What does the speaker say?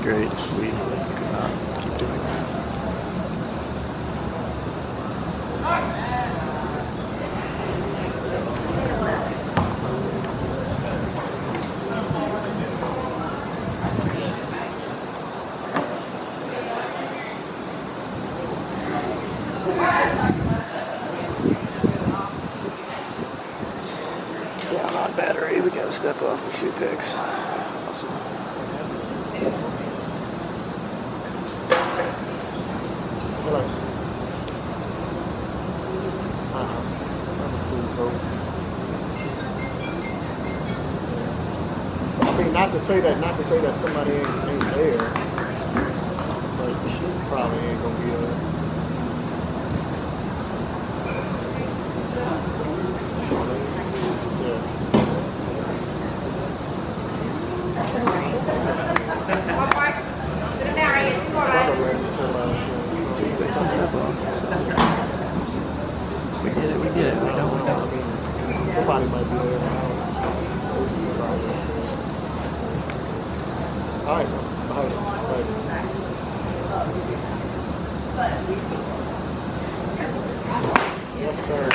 great if we could not keep doing that. Down on battery, we gotta step off with 2 picks. Awesome. I mean, not to say that somebody ain't there, but she probably ain't gonna be there. We get it, we get it. We know. Somebody might be there now. All right. Yes, sir.